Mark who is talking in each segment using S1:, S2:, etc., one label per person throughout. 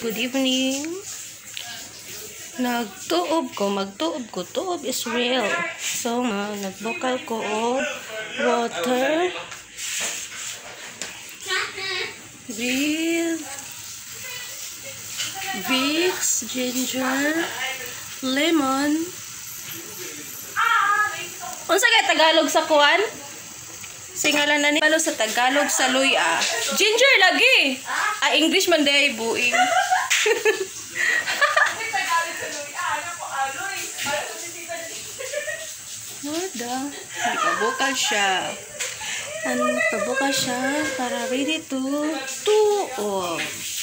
S1: Good evening. Magtuob ko. Tuob is real. So, nagbukal ko og water with Vicks, ginger, lemon. Unsa kay Tagalog sa kuan? Singalan na ni palo sa Tagalog sa luya. Ginger lagi. English man day buing. Wala. Pabukal siya. Pabukal siya para ready to tuob.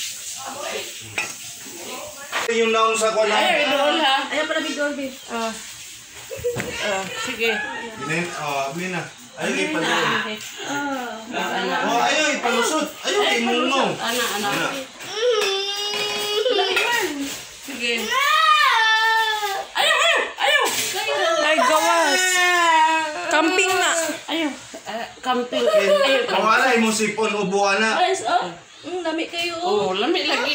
S2: Yung naong sa ko lang.
S1: Ayaw pala bidol, babe. Sige.
S2: Abli na. Ayaw ipalusot. Ayaw ipalusot. Ayaw imungaw.
S1: Ana. Sige. Ayaw. Ay, gawas. Camping na. Ayaw. Camping.
S2: Kawala mo sipon ubuan na.
S1: Lami kayo. Oo, lami lagi.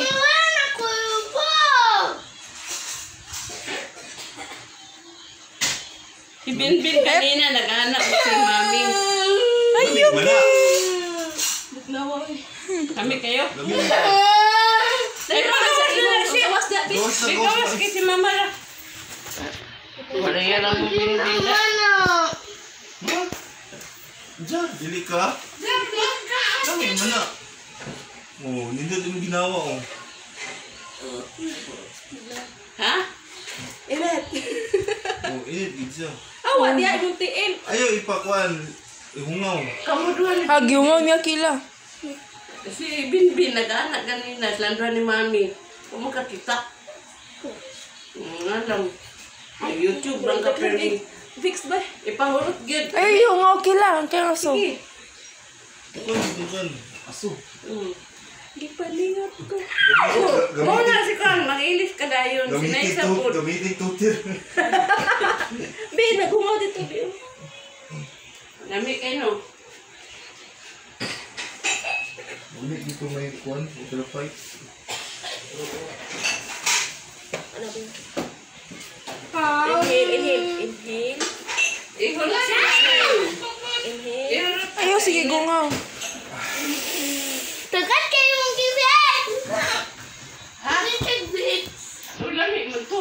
S1: Si Binbin kanina naghanap si Mami. Ay,
S2: Mana.
S1: Kami kayo?
S2: Lami.
S1: Ay, sa ino na siya. Gawas kay si Mama lang. Wala yan ang Binbin na.
S2: Diyan, dili ka. Lami, mana. Nindot yung ginawa,
S1: Ha? Init.
S2: Init, gidya.
S1: Awa, diya, yung tiil.
S2: Ayaw ipakuan. Ihungaw.
S1: Kamuduan.
S3: Hagiungaw niya kila.
S1: Si Binbin nag-anak ganina. Landra ni Mami. Kumakakita. Nga lang. YouTube lang ka pero fix ba? Ipahurot gid.
S3: Ay, hungaw kila. Ang kaya aso.
S1: Sige.
S2: Bukan. Aso.
S1: Gipalingat ko. Oo na si Kang. Mag-ilis ka dayon. Sinay sa food.
S2: Gamitin tutir.
S1: Be, nagungaw dito. Be. Lami kayo no?
S2: Ulit dito may kuan. Ultra fight.
S1: Ano ba? Inhale. Inhale.
S3: Ayaw, sige, gungaw.
S4: Tagat kayo mong gibig!
S1: Ha? Lami mo to.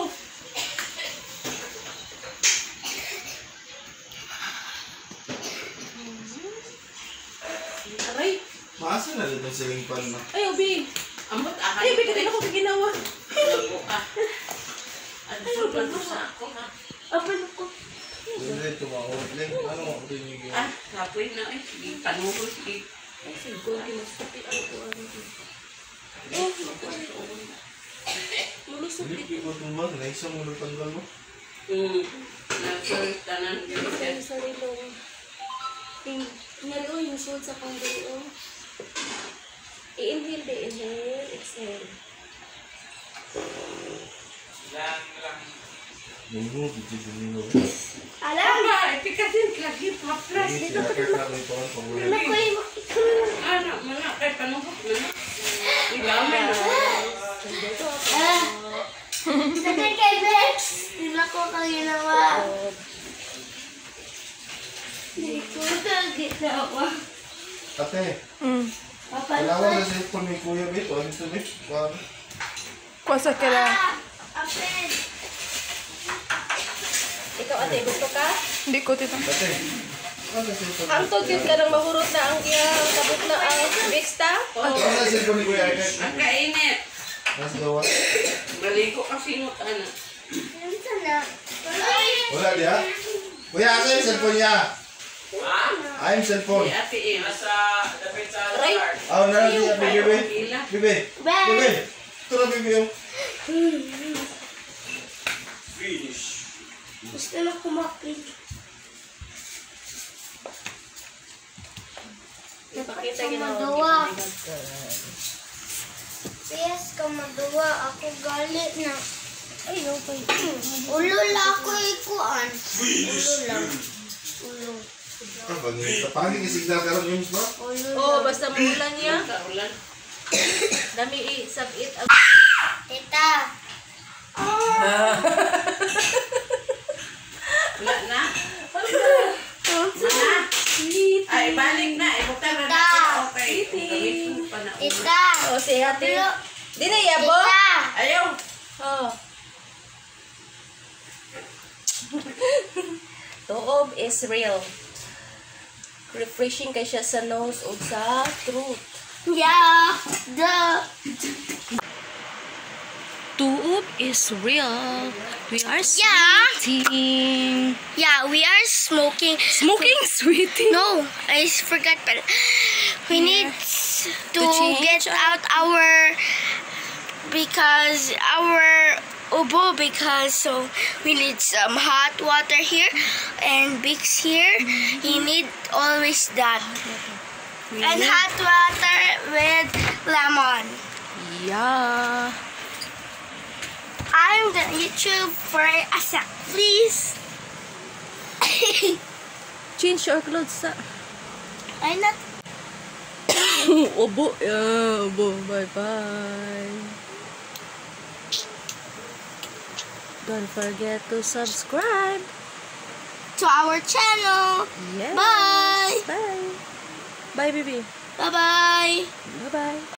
S1: Aray.
S2: Maasa na rin ang siling pan na.
S1: Ay, Obi. Ambot ah. Ay, Obi, kanina ko ginawa. Labo ah. Ano ba ito sa ako ha? Apa ko?
S2: Hindi, tumawag lang. Ano ako din yung ginawa?
S1: Lapoy na eh. Sige, panuhol. Sige. Ay, siguro kinasapi ako ko. Malusot
S2: Hindi,
S1: dito.
S2: ko tumbang. Naisang mo tanggal mo.
S1: Nasa tanan.
S4: Ang sarilong. Nalo yung suot sa kandilo. I-inhale, exhale.
S2: Munggo, biji bumino.
S4: Alam!
S1: Pikasin lagi papras.
S2: Dito ka rin.
S4: Ano ko yung
S1: Anak, mana kay panuhol. Ilamin.
S4: Tagat kay Bex! Hindi ko kaginawa. Hindi ko kaginawa.
S2: Ate, kailangan na sa ipon ni Kuya Bit. Ano ito, Bit?
S3: Kuwasa kila.
S4: Apel!
S1: Ikaw ate, gusto ka?
S3: Hindi ko tita.
S2: Ate, ano sa ipon?
S1: Ang tugid ka nang mahurot na ang iyang kabuk na ang bista?
S2: Ano sa ipon ni Kuya Bit?
S1: Ang kainit.
S2: Nasa gawa?
S1: Baliko kasi mo anak.
S4: Yan sana.
S2: Wala di ha? Kuya, asa yung cellphone niya? Ay, yung cellphone.
S1: Ate eh.
S4: Aray!
S2: Nara niya, Bibi. Bibi. Bibi. Ito na, Bibi.
S4: Gusto na kumakit.
S1: Napakita
S4: Ka
S1: ginawa.
S4: madawa. Yes, ka madawa. Ako galit na. Ay, okay. Ulo lang ako ikuan. Ulo lang. Ulo.
S2: Pagin yung signal karon yung ba?
S4: Ulo
S1: Oh,
S4: lang.
S1: basta maulan niya. Dami i-subit. Wala na. Mana? Ay, balik na. Ibutang na natin. Okay. Gamitin mo pa na.
S4: Tita.
S3: Oh, si ate.
S4: Pero,
S3: Di na yabo?
S4: tita.
S1: Ayaw.
S3: Oh. Tuob is real. Refreshing kay siya sa nose o sa throat.
S4: Yeah.
S3: Tuob is real. We are
S4: Yeah.
S3: sweating.
S4: Yeah, we are smoking.
S3: Smoking sweeting?
S4: No, I forgot, but we need to
S3: change
S4: get out our ubo because so we need some hot water here and Vicks here. You need always that. And hot water with lemon.
S3: Yeah.
S4: I'm the YouTube for a sec, please.
S3: Change your clothes sa.
S4: I'm not.
S3: Obo. Yeah, obo. Bye-bye. Don't forget to subscribe.
S4: To our channel.
S3: Yes.
S4: Bye.
S3: Bye. Bye, baby.
S4: Bye bye.
S3: Bye-bye.